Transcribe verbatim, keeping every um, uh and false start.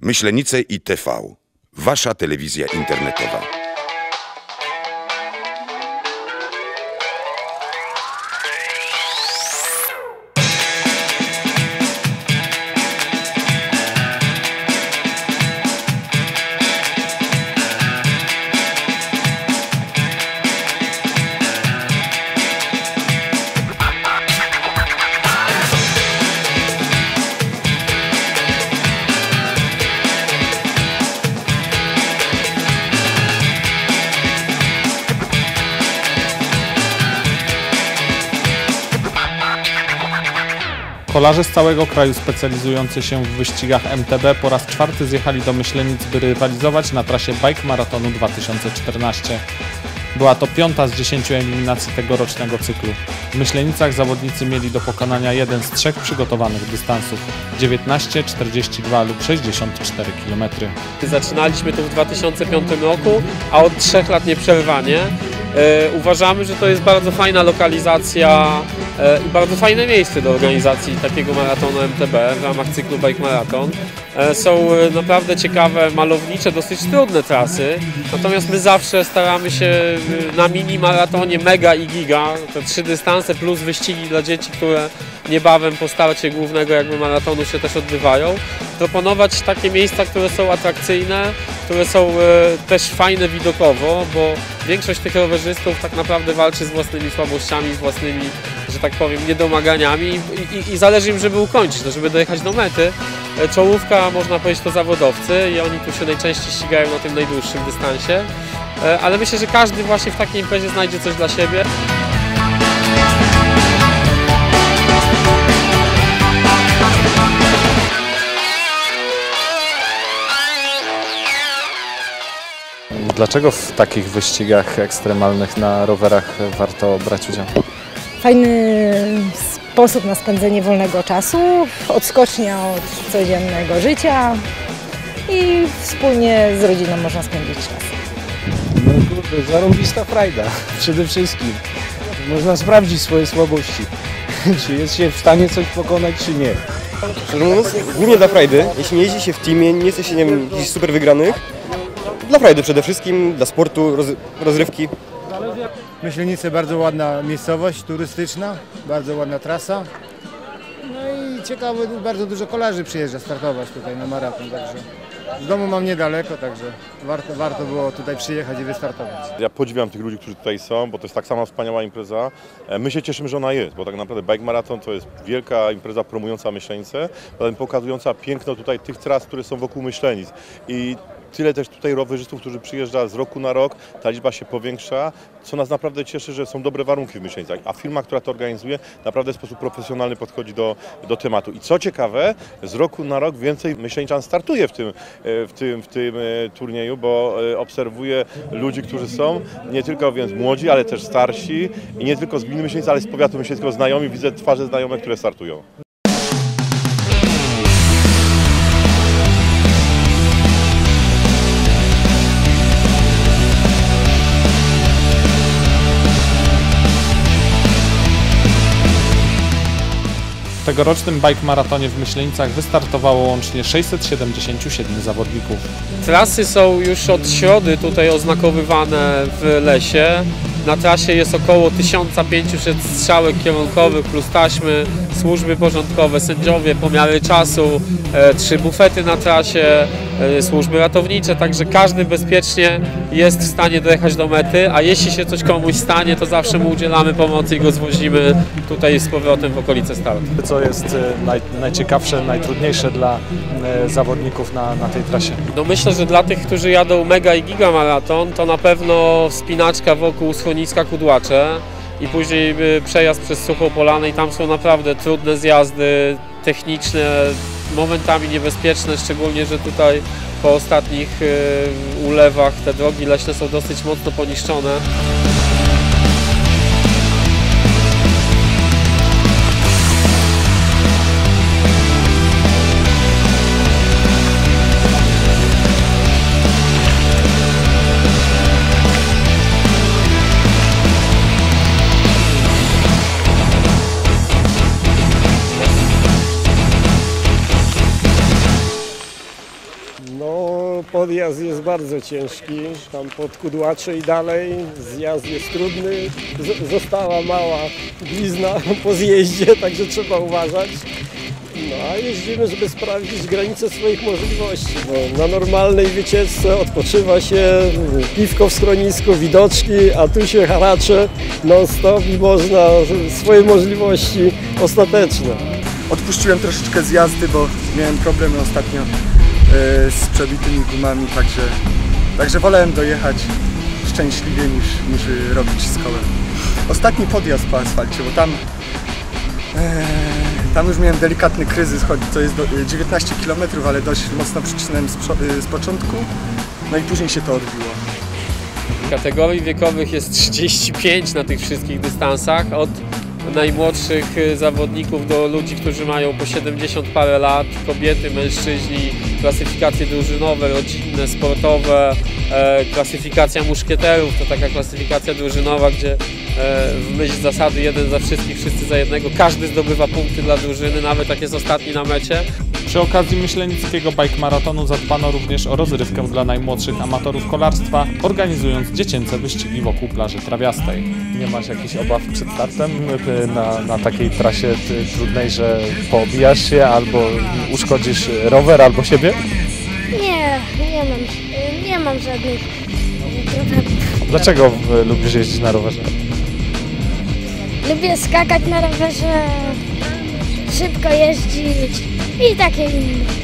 Myślenice i T V. Wasza telewizja internetowa. Kolarze z całego kraju specjalizujący się w wyścigach M T B po raz czwarty zjechali do Myślenic, by rywalizować na trasie Bike Maratonu dwa tysiące czternaście. Była to piąta z dziesięciu eliminacji tegorocznego cyklu. W Myślenicach zawodnicy mieli do pokonania jeden z trzech przygotowanych dystansów – dziewiętnaście, czterdzieści dwa lub sześćdziesiąt cztery kilometry. Zaczynaliśmy tu w dwa tysiące piątym roku, a od trzech lat nieprzerwanie. E, uważamy, że to jest bardzo fajna lokalizacja e, i bardzo fajne miejsce do organizacji takiego maratonu M T B w ramach cyklu Bike Marathon. E, są naprawdę ciekawe, malownicze, dosyć trudne trasy, natomiast my zawsze staramy się na mini maratonie Mega i Giga, te trzy dystanse plus wyścigi dla dzieci, które niebawem po starcie głównego jakby maratonu się też odbywają, proponować takie miejsca, które są atrakcyjne, które są e, też fajne widokowo, bo większość tych rowerzystów tak naprawdę walczy z własnymi słabościami, z własnymi, że tak powiem, niedomaganiami i, i, i zależy im, żeby ukończyć, no, żeby dojechać do mety. E, czołówka, można powiedzieć, to zawodowcy i oni tu się najczęściej ścigają na tym najdłuższym dystansie, e, ale myślę, że każdy właśnie w takiej imprezie znajdzie coś dla siebie. Dlaczego w takich wyścigach ekstremalnych na rowerach warto brać udział? Fajny sposób na spędzenie wolnego czasu, odskocznia od codziennego życia i wspólnie z rodziną można spędzić czas. No kurde, zarąbista frajda przede wszystkim. Można sprawdzić swoje słabości, czy jest się w stanie coś pokonać, czy nie. Szczerze mówiąc, głównie dla frajdy. Jeśli nie jeździ się w teamie, nie jesteście, nie wiem, jakichś super wygranych, dla frajdy przede wszystkim, dla sportu, roz, rozrywki. Myślenice bardzo ładna miejscowość turystyczna, bardzo ładna trasa. No i ciekawe, bardzo dużo kolarzy przyjeżdża startować tutaj na maraton, także z domu mam niedaleko, także warto, warto było tutaj przyjechać i wystartować. Ja podziwiam tych ludzi, którzy tutaj są, bo to jest tak sama wspaniała impreza. My się cieszymy, że ona jest, bo tak naprawdę Bike Marathon to jest wielka impreza promująca Myślenice, potem pokazująca piękno tutaj tych tras, które są wokół Myślenic. I tyle też tutaj rowerzystów, którzy przyjeżdża z roku na rok, ta liczba się powiększa, co nas naprawdę cieszy, że są dobre warunki w Myślenicach, a firma, która to organizuje, naprawdę w sposób profesjonalny podchodzi do, do tematu. I co ciekawe, z roku na rok więcej Myśleniczan startuje w tym, w tym, w tym turnieju, bo obserwuję ludzi, którzy są nie tylko więc młodzi, ale też starsi i nie tylko z gminy Myślenic, ale z powiatu myślenickiego znajomi, widzę twarze znajome, które startują. W tegorocznym Bike Maratonie w Myślenicach wystartowało łącznie sześćset siedemdziesięciu siedmiu zawodników. Trasy są już od środy tutaj oznakowywane w lesie. Na trasie jest około tysiąc pięćset strzałek kierunkowych plus taśmy, służby porządkowe, sędziowie, pomiary czasu, e, trzy bufety na trasie, e, służby ratownicze, także każdy bezpiecznie jest w stanie dojechać do mety, a jeśli się coś komuś stanie, to zawsze mu udzielamy pomocy i go zwozimy tutaj z powrotem w okolice startu. Co jest naj, najciekawsze, najtrudniejsze dla e, zawodników na, na tej trasie? No myślę, że dla tych, którzy jadą Mega i Giga Maraton, to na pewno wspinaczka wokół schroniska Kudłacze i później przejazd przez Suchą Polanę i tam są naprawdę trudne zjazdy techniczne, momentami niebezpieczne, szczególnie, że tutaj po ostatnich ulewach te drogi leśne są dosyć mocno poniszczone. Podjazd jest bardzo ciężki, tam pod Kudłacze i dalej, zjazd jest trudny, Z została mała blizna po zjeździe, także trzeba uważać. No a jeździmy, żeby sprawdzić granice swoich możliwości. No, na normalnej wycieczce odpoczywa się, piwko w schronisku, widoczki, a tu się haracze non-stop i można swoje możliwości ostateczne. Odpuściłem troszeczkę z jazdy, bo miałem problemy ostatnio z przebitymi gumami, także, także wolałem dojechać szczęśliwie niż, niż robić z kołem. Ostatni podjazd po asfalcie, bo tam, e, tam już miałem delikatny kryzys, choć to jest do, dziewiętnaście kilometrów, ale dość mocno przycisnąłem z, z początku, no i później się to odbiło. Kategorii wiekowych jest trzydzieści pięć na tych wszystkich dystansach, od najmłodszych zawodników do ludzi, którzy mają po siedemdziesiąt parę lat, kobiety, mężczyźni, klasyfikacje drużynowe, rodzinne, sportowe, e, klasyfikacja muszkieterów, to taka klasyfikacja drużynowa, gdzie e, w myśl zasady jeden za wszystkich, wszyscy za jednego, każdy zdobywa punkty dla drużyny, nawet jak jest ostatni na mecie. Przy okazji Myślenickiego Bike Maratonu zadbano również o rozrywkę dla najmłodszych amatorów kolarstwa, organizując dziecięce wyścigi wokół plaży trawiastej. Nie masz jakichś obaw przed startem na, na takiej trasie trudnej, że poobijasz się albo uszkodzisz rower albo siebie? Nie, nie mam, nie mam żadnych problemów. Dlaczego lubisz jeździć na rowerze? Lubię skakać na rowerze, szybko jeździć i takie inne.